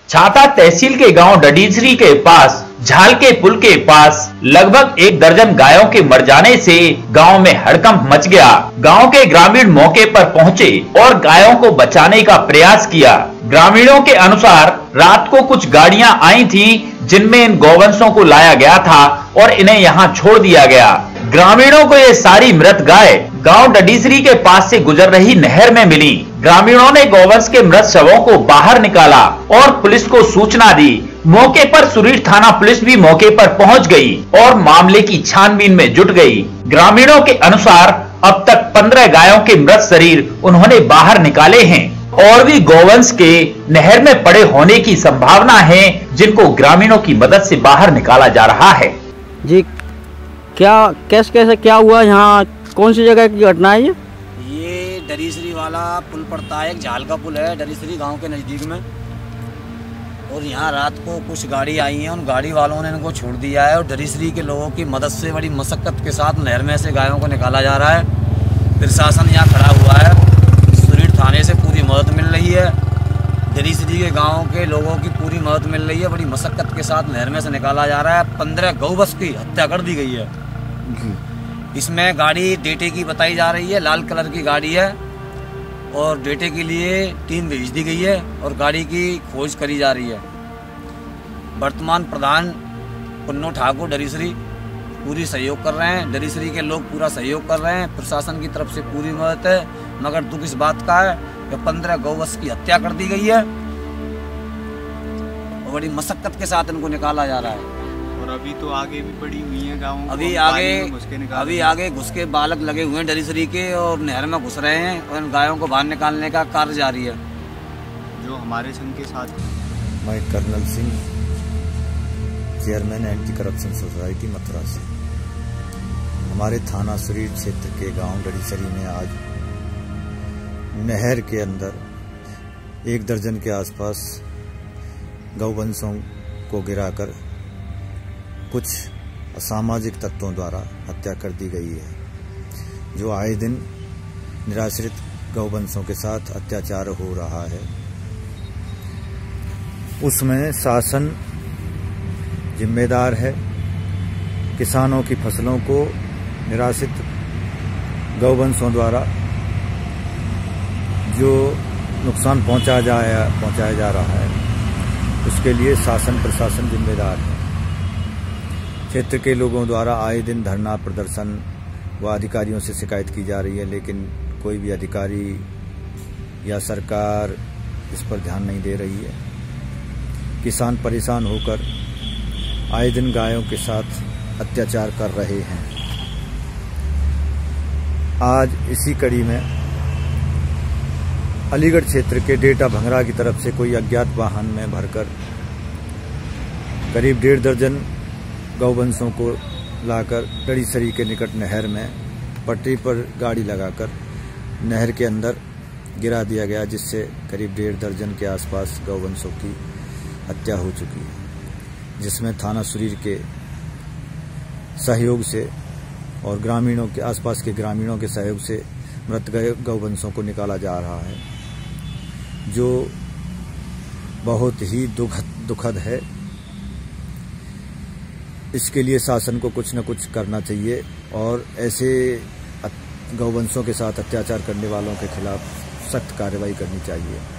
छाता तहसील के गांव डडीसरी के पास झाल के पुल के पास लगभग 1 दर्जन गायों के मर जाने से गांव में हड़कंप मच गया। गांव के ग्रामीण मौके पर पहुंचे और गायों को बचाने का प्रयास किया। ग्रामीणों के अनुसार रात को कुछ गाड़ियां आई थी जिनमें इन गौवंशों को लाया गया था और इन्हें यहां छोड़ दिया गया। ग्रामीणों को ये सारी मृत गाय गांव डडीसरी के पास से गुजर रही नहर में मिली। ग्रामीणों ने गौवंश के मृत शवों को बाहर निकाला और पुलिस को सूचना दी। मौके पर सुरीर थाना पुलिस भी मौके पर पहुंच गई और मामले की छानबीन में जुट गई। ग्रामीणों के अनुसार अब तक 15 गायों के मृत शरीर उन्होंने बाहर निकाले हैं और भी गौवंश के नहर में पड़े होने की संभावना है, जिनको ग्रामीणों की मदद से बाहर निकाला जा रहा है। जी, कैसे क्या हुआ? यहाँ कौन सी जगह की घटना है? ये डडीसरी वाला पुल पड़ता है, एक झाल का पुल है डडीसरी गांव के नज़दीक में। और यहाँ रात को कुछ गाड़ी आई हैं, उन गाड़ी वालों ने इनको छोड़ दिया है और डडीसरी के लोगों की मदद से बड़ी मशक्क़त के साथ नहर में से गायों को निकाला जा रहा है। प्रशासन यहाँ खड़ा हुआ है, सुरीर थाने से पूरी मदद मिल रही है, डडीसरी के गाँव के लोगों की पूरी मदद मिल रही है। बड़ी मशक्क़त के साथ नहर में से निकाला जा रहा है। 15 गौवंश की हत्या कर दी गई है। इसमें गाड़ी डेटे की बताई जा रही है, लाल कलर की गाड़ी है और डेटे के लिए टीम भेज दी गई है और गाड़ी की खोज करी जा रही है। वर्तमान प्रधान पुन्नो ठाकुर डडीसरी पूरी सहयोग कर रहे हैं, डडीसरी के लोग पूरा सहयोग कर रहे हैं, प्रशासन की तरफ से पूरी मदद है। मगर दुख इस बात का है कि 15 गौवंश की हत्या कर दी गई है और बड़ी मशक्क़त के साथ इनको निकाला जा रहा है। और अभी तो आगे भी पड़ी हुई है गाँव, अभी आगे घुस के बालक लगे हुए हैं डडीसरी के और नहर में घुस रहे हैं और इन गायों को बाहर निकालने का कार्य जारी है। जो हमारे संघ के साथ मैं colonel Singh, chairman anti corruption society Mathura से। हमारे थाना सुरीर क्षेत्र के गांव डडीसरी में आज नहर के अंदर 1 दर्जन के आसपास गौवंशों को गिराकर कुछ असामाजिक तत्वों द्वारा हत्या कर दी गई है। जो आए दिन निराश्रित गौवंशों के साथ अत्याचार हो रहा है, उसमें शासन जिम्मेदार है। किसानों की फसलों को निराश्रित गौवंशों द्वारा जो नुकसान पहुंचाया जा रहा है, उसके लिए शासन प्रशासन जिम्मेदार है। क्षेत्र के लोगों द्वारा आए दिन धरना प्रदर्शन व अधिकारियों से शिकायत की जा रही है, लेकिन कोई भी अधिकारी या सरकार इस पर ध्यान नहीं दे रही है। किसान परेशान होकर आए दिन गायों के साथ अत्याचार कर रहे हैं। आज इसी कड़ी में अलीगढ़ क्षेत्र के डेटा भंगरा की तरफ से कोई अज्ञात वाहन में भरकर करीब 1.5 दर्जन गौवंशों को लाकर डडीसरी के निकट नहर में पटरी पर गाड़ी लगाकर नहर के अंदर गिरा दिया गया, जिससे करीब 1.5 दर्जन के आसपास गौवंशों की हत्या हो चुकी है, जिसमें थाना सुरीर के सहयोग से और ग्रामीणों के आसपास के ग्रामीणों के सहयोग से मृत गौवंशों को निकाला जा रहा है, जो बहुत ही दुखद है। इसके लिए शासन को कुछ न कुछ करना चाहिए और ऐसे गौवंशों के साथ अत्याचार करने वालों के खिलाफ सख्त कार्रवाई करनी चाहिए।